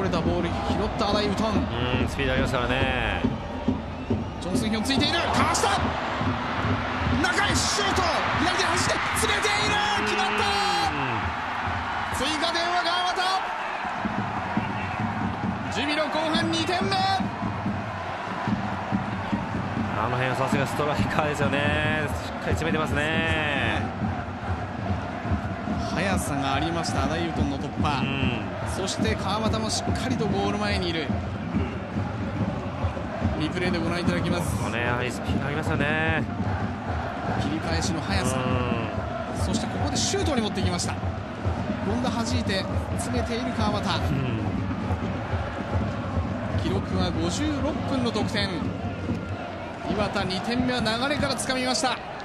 れたボール拾ったアダイウトン。 スピードありますからね。 ジョンスンヒョンついている、かわした、中へシュート、左手走って詰めている、決まった、追加点は川端、ジュビロ後半2点目。 あの辺はさすがストライカーですよね。しっかり詰めてますね。 速さがありましたアダイウトンの突破、そして川端もしっかりとゴール前にいる。リプレイでご覧いただきます。 やはりスピードありますよね。 切り返しの速さ、そしてここでシュートに持ってきました。権田弾いて詰めている川端、記録は56分の得点。磐田2点目は流れからつかみました。